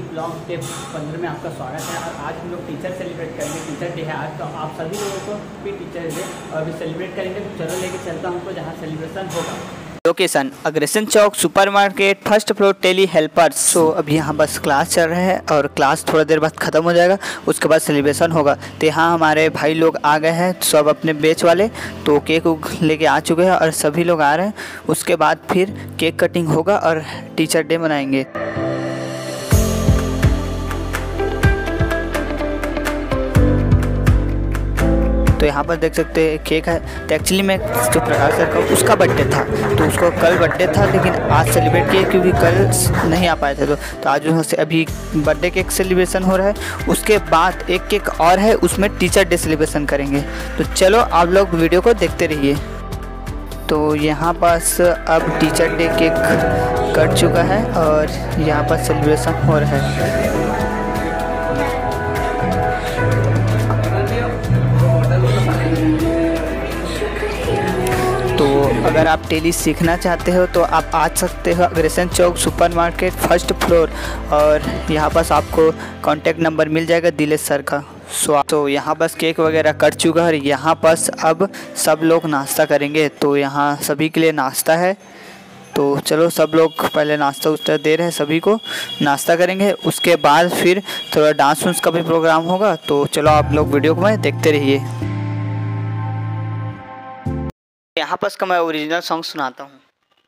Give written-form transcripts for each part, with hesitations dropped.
Blog के 15 में आपका स्वागत है। और आज हम लोग टीचर सेलिब्रेट करेंगे, टीचर डे है आज, तो आप सभी लोगों को भी टीचर डे और भी सेलिब्रेट करेंगे। तो चलो लेके चलता हूँ हमको जहाँ सेलिब्रेशन होगा। Location Agrasen Chowk, supermarket, first floor, tele helpers. So अभी यहाँ बस क्लास चल रहा है और क्लास थोड़ा देर बाद ख़त्म हो जाएगा, उसके बाद सेलिब्रेशन होगा। तो यहाँ हमारे भाई लोग आ गए हैं, सब अपने बैच वाले, तो केक लेके आ चुके हैं और सभी लोग आ रहे हैं। उसके बाद फिर केक कटिंग होगा और टीचर डे मनाएंगे। तो यहाँ पर देख सकते हैं केक है। तो एक्चुअली में जो प्रकाश सर का उसका बर्थडे था, तो उसको कल बर्थडे था, लेकिन आज सेलिब्रेट किए क्योंकि कल नहीं आ पाए थे। तो आज वहाँ से अभी बर्थडे केक सेलिब्रेशन हो रहा है। उसके बाद एक केक और है, उसमें टीचर डे सेलिब्रेशन करेंगे। तो चलो आप लोग वीडियो को देखते रहिए। तो यहाँ पास अब टीचर डे केक कट चुका है और यहाँ पर सेलिब्रेशन हो रहा है। तो अगर आप टेली सीखना चाहते हो तो आप आ सकते हो Agrasen Chowk, supermarket, first floor. और यहाँ पास आपको कांटेक्ट नंबर मिल जाएगा दिलेश सर का। तो यहाँ बस केक वगैरह कट चुका है और यहाँ पास अब सब लोग नाश्ता करेंगे। तो यहाँ सभी के लिए नाश्ता है, तो चलो सब लोग पहले नाश्ता उस्ता दे रहे हैं, सभी को नाश्ता करेंगे। उसके बाद फिर थोड़ा डांस वांस का भी प्रोग्राम होगा। तो चलो आप लोग वीडियो को मैं देखते रहिए। यहाँ पर का मैं ओरिजिनल सॉन्ग सुनाता हूँ।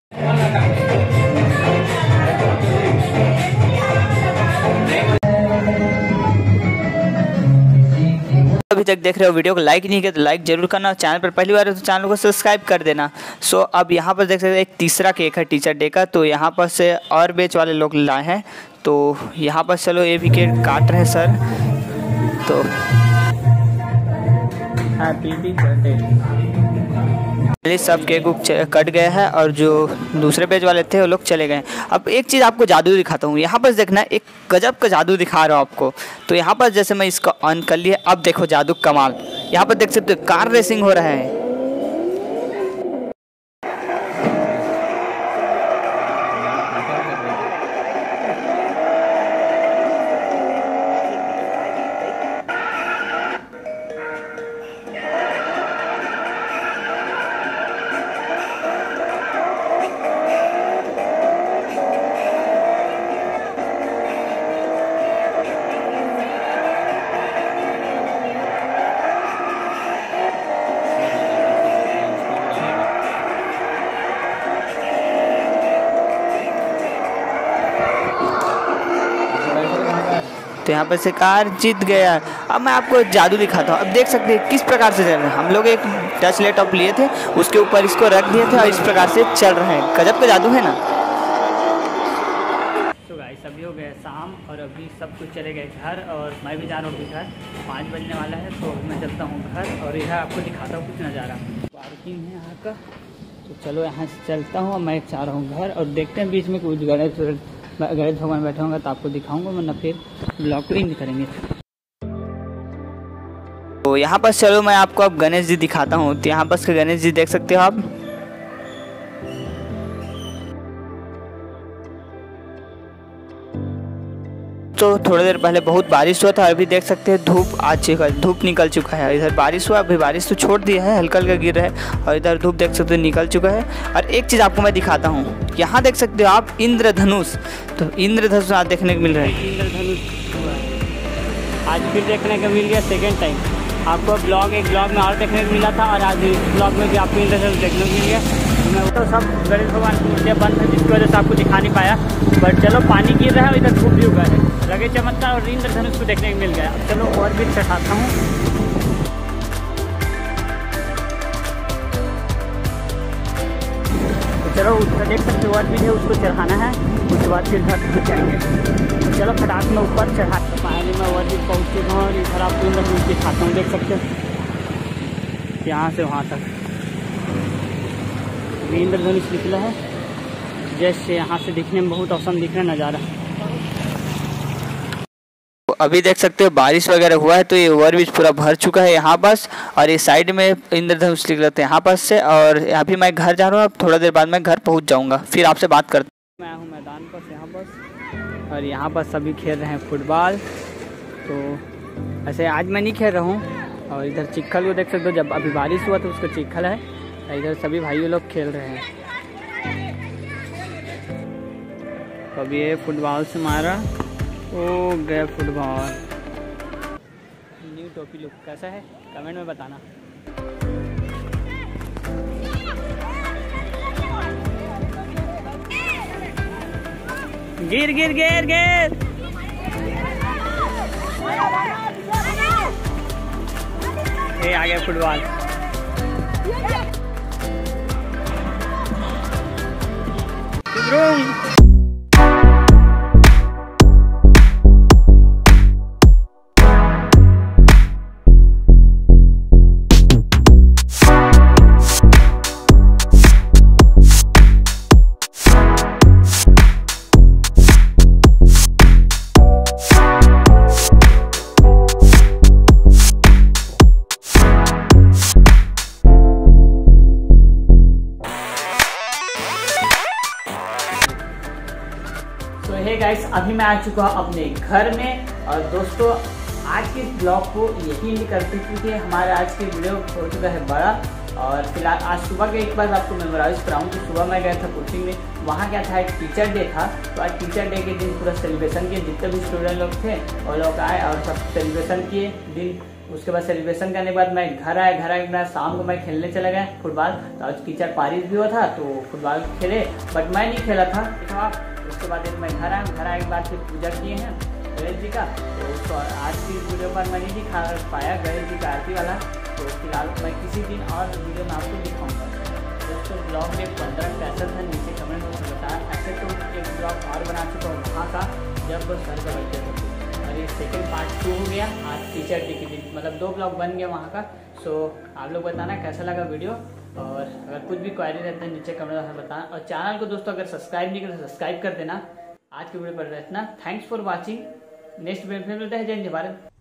अभी तक देख रहे हो वीडियो को लाइक नहीं किया तो लाइक जरूर करना, चैनल पर पहली बार है तो चैनल को सब्सक्राइब कर देना। सो अब यहाँ पर देख सकते हैं एक तीसरा केक है टीचर डे का। तो यहाँ पर से और बैच वाले लोग लाए हैं। तो यहाँ पर चलो ये भी केक काट रहे हैं सर। तो हैप्पी बर्थडे। सब केक कट गया है और जो दूसरे पेज वाले थे वो लोग चले गए। अब एक चीज़ आपको जादू दिखाता हूँ। यहाँ पर देखना, एक गजब का जादू दिखा रहा हूँ आपको। तो यहाँ पर जैसे मैं इसको ऑन कर लिया, अब देखो जादू कमाल। यहाँ पर देख सकते हो कार रेसिंग हो रहा है। तो यहाँ पर से कार जीत गया। अब मैं आपको जादू दिखाता हूँ। अब देख सकते हैं किस प्रकार से चल रहे हैं। हम लोग एक टच लैपटॉप लिए थे, उसके ऊपर इसको रख दिए थे और इस प्रकार से चल रहे हैं। गजब का जादू है ना। तो गाइस अभी हो गए शाम और अभी सब कुछ चले गए घर और मैं भी जा रहा हूँ घर। 5 बजने वाला है तो मैं चलता हूँ घर और यह आपको दिखाता हूँ कुछ नज़ारा। पार्किंग है यहाँ का। तो चलो यहाँ से चलता हूँ। मैं जा रहा हूँ घर और देखते हैं बीच में कुछ गणेश भगवान बैठे होंगे तो आपको दिखाऊंगा, वरना फिर ब्लॉग को नहीं करेंगे। तो यहाँ पर चलो मैं आपको अब गणेश जी दिखाता हूँ। तो यहाँ पर गणेश जी देख सकते हो आप। तो थोड़ी देर पहले बहुत बारिश हुआ था, अभी देख सकते हैं धूप आ चुका है, धूप निकल चुका है। इधर बारिश हुआ, अभी बारिश तो छोड़ दिया है, हल्का हल्का गिर रहा है और इधर धूप देख सकते हो निकल चुका है। और एक चीज़ आपको मैं दिखाता हूँ, यहाँ देख सकते हो आप इंद्रधनुष। तो इंद्रधनुष आज देखने को मिल रहा है। इंद्रधनुष आज फिर देखने को मिल गया सेकेंड टाइम। आपको एक ब्लॉग में और देखने को मिला था और आज इस ब्लॉग में भी आपको इंद्रधनुष देखने को मिल गया। मैं तो सब गणेश भगवान की मूर्तियाँ बंद है, जिसकी वजह से आपको दिखा नहीं पाया। बट चलो पानी गिर रहा है और इधर धूप भी उगा है, लगे चमत्कार और इंद्रधनुष को देखने को मिल गया। अब चलो और भी चढ़ाता हूँ। तो चलो उसका देख सकते हो और भी है, उसको चढ़ाना है। उसके बाद फिर घर पहुँच जाएंगे। तो चलो फटाक में ऊपर चढ़ा। फाइनली मैं और भी पहुँच चुका हूँ और इधर आपको इंद्रधनुष दिखाता हूँ। देख सकते हो यहाँ से वहाँ तक इंद्रधनुष निकला है। जैसे यहाँ से दिखने में बहुत औसम दिख रहा है नज़ारा। अभी देख सकते हो बारिश वगैरह हुआ है, तो ये ओवरब्रिज पूरा भर चुका है यहाँ पास। और ये साइड में इंद्रधनुष निकलते हैं यहाँ पास से। और अभी मैं घर जा रहा हूँ, अब थोड़ा देर बाद मैं घर पहुँच जाऊँगा, फिर आपसे बात करता हूँ। मैं हूँ मैदान पर यहाँ बस और यहाँ पर सभी खेल रहे हैं फुटबॉल। तो ऐसे आज मैं नहीं खेल रहा हूँ। और इधर चिक्खल को देख सकते हो, जब अभी बारिश हुआ तो उसका चिक्खल है। इधर सभी भाइयों लोग खेल रहे हैं। तो अभी ये फुटबॉल से मारा, ओ गया फुटबॉल। न्यू टोपी लुक कैसा है कमेंट में बताना। गिर गिर गिर गिर। ये आ गया फुटबॉल। तो हे गाइस, अभी मैं आ चुका हूँ अपने घर में। और दोस्तों आज के ब्लॉग को यही नहीं करते क्योंकि हमारा आज की वीडियो हो चुका है बड़ा। और फिलहाल आज सुबह के एक बार आपको मेमोराइज कराऊँ कि सुबह मैं गया था कोचिंग में, वहाँ क्या था एक टीचर डे था। तो आज टीचर डे के दिन पूरा सेलिब्रेशन किए, जितने भी स्टूडेंट लोग थे वो लोग आए और सब सेलिब्रेशन किए दिन। उसके बाद सेलिब्रेशन करने के बाद मैं घर आया। घर आए मैं शाम को मैं खेलने चला गया फुटबॉल। तो आज टीचर पारिश भी हुआ था तो फुटबॉल खेले, बट मैं नहीं खेला था। देखो आप, उसके बाद मैं घर आया। घर आए के बाद फिर पूजा किए हैं गणेश जी का। तो आज की वीडियो पर मैं नहीं दिखा पाया गणेश जी का आरती वाला। तो फिलहाल मैं किसी दिन और वीडियो में आपको दिखाऊंगा। दोस्तों ब्लॉग में 15 कैसा था नीचे कमेंट में बताया। ऐसे तो एक ब्लॉग और बना चुका हूँ वहाँ का, जब वो सर का बर्थडे था। और ये सेकेंड पार्ट 2 हो गया आज टीचर डे के दिन, मतलब 2 ब्लॉग बन गया वहाँ का। सो आप लोग बताना कैसा लगा वीडियो। और अगर कुछ भी क्वेरी रहते हैं नीचे कमेंट में बताना। और चैनल को दोस्तों अगर सब्सक्राइब नहीं करें तो सब्सक्राइब कर देना। आज की वीडियो पर इतना। Thanks for watching. Next video में मिलते हैं। जय हिंद भारत।